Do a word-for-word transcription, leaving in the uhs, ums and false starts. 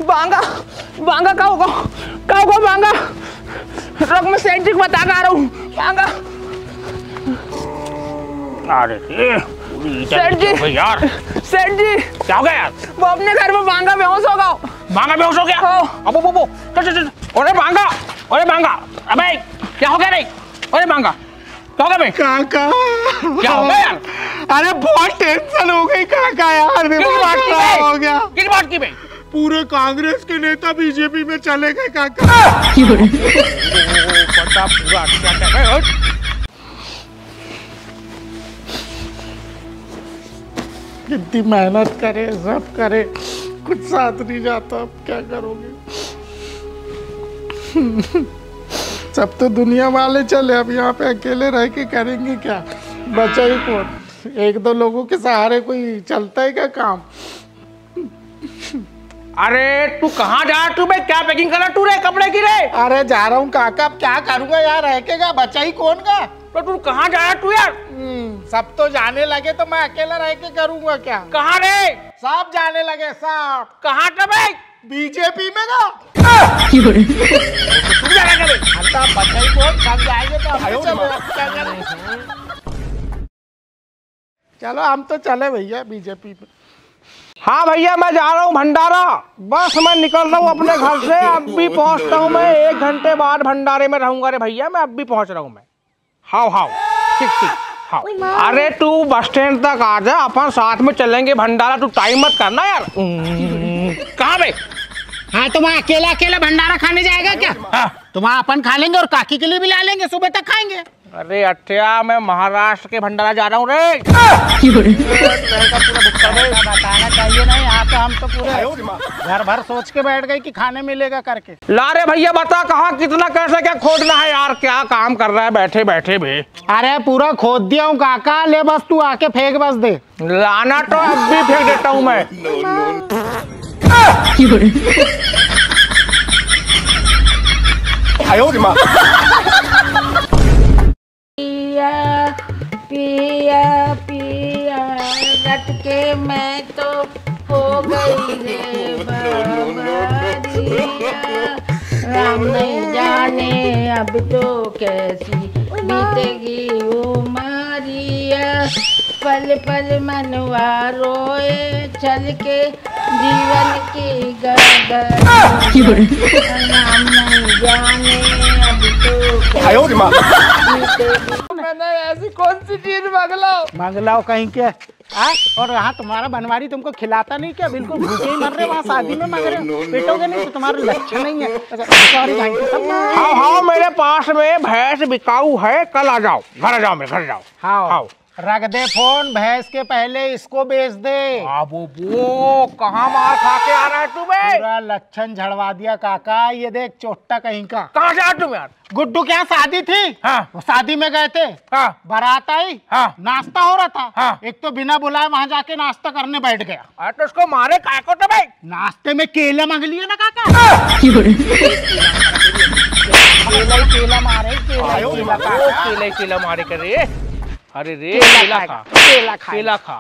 बांगा बांगा का होगा का होगा बांगा। रुक मैं सेठ जी को बता के आ रहा हूँ। बांगा अरे सेठ जी यार सेठ जी क्या हो गया यार? वो अपने घर में बांगा बेहोश हो गया। बांगा बेहोश हो गया? अब वो वो चल चल चल। अरे बांगा अरे बांगा अबे क्या हो गया रे? अरे बांगा क्या हो गया भाई? काका क्या हो गया यार? अरे बहुत टेंशन हो गई काका यार। दिमाग खराब हो गया। किस बात की भाई? पूरे कांग्रेस के नेता बीजेपी में चले गए काका। पता पूरा क्या क्या है? कितनी मेहनत करे सब करे कुछ साथ नहीं जाता। अब क्या करोगे? सब तो दुनिया वाले चले, अब यहाँ पे अकेले रह के करेंगे क्या? बचा ही कौन? एक दो लोगों के सहारे कोई चलता है क्या काम? अरे तू कहाँ जा तू भाई? क्या पैकिंग कर रहा तू रे कपड़े की रे? अरे जा रहा हूँ काका। अब क्या करूँगा यार? रह के क्या बचा ही कौन का? तो तू कहाँ जा रहा तू यार? सब तो जाने लगे तो मैं अकेला रह के करूँगा क्या? कहाँ रे? सब जाने लगे सब। कहाँ था भाई? बीजेपी में का बचा ही कौन? सब जाएंगे तो हम चले। चलो हम तो चले भैया बीजेपी में। हाँ भैया मैं जा रहा हूँ भंडारा। बस मैं निकल रहा हूँ अपने घर से। अब भी पहुँचता हूँ मैं। एक घंटे बाद भंडारे में रहूंगा रे भैया। मैं अब भी पहुँच रहा हूँ मैं। हाउ हाउ ठीक ठीक हाँ। अरे तू बस स्टैंड तक आ जा, अपन साथ में चलेंगे भंडारा। तू टाइम मत करना यार। कहाँ भाई? हाँ तो वहाँ अकेला अकेला भंडारा खाने जाएगा क्या? हाँ। तो वहाँ अपन खा लेंगे और काकी के लिए भी ला लेंगे, सुबह तक खाएंगे। अरे अठ्या मैं महाराष्ट्र के भंडारा जा रहा हूँ रे। बताना चाहिए ना। यहाँ पे हम तो पूरे घर भर सोच के बैठ गए कि खाने मिलेगा करके। ला रे भैया बता कहाँ कितना कैसे क्या खोदना है यार? क्या काम कर रहा है बैठे बैठे भी? अरे पूरा खोद दिया हूँ काका। ले बस तू आके फेंक बस दे। लाना तो अब भी फेंक देता हूँ मैं। पिया पिया पिया रट के मैं तो हो गई रे बाबरिया। राम नहीं जाने अब तो कैसी बीतेगी उमरिया। पल पल मनवा रोए चल के जीवन की गगरी। राम नहीं जाने अब तो मैंने ऐसी कौन सी चीज मंगलाओ मंगलाओ कहीं के आ? और यहाँ तुम्हारा बनवारी तुमको खिलाता नहीं क्या? बिल्कुल भूखे ही मर रहे। वहाँ शादी में मांग रहे हो, पेटोगे नहीं तो तुम्हारा लक्षण नहीं है। हाँ हाँ मेरे पास में भैंस बिकाऊ है। कल आ जाओ घर आ जाओ मेरे घर जाओ। हाँ रख दे फोन। भैंस के पहले इसको बेच दे। हाँ वो वो कहाँ मार खा के आ रहा है तू बे? पूरा लक्षण झड़वा दिया काका। ये देख चोट्टा कहीं का। कहाँ से आ तुम यार? गुड्डू के यहाँ शादी थी। हाँ। वो शादी में गए थे। हाँ। बारात आई। हाँ। नाश्ता हो रहा था। हाँ। एक तो बिना बुलाए वहाँ जाके नाश्ता करने बैठ गया। अरे तो उसको मारे काय को तो भाई? नाश्ते में केला मांग लिया ना काका। केला ही केला मारे। केला ही केला केला केला मारे करे। अरे रे केला खा केला खा केला खा।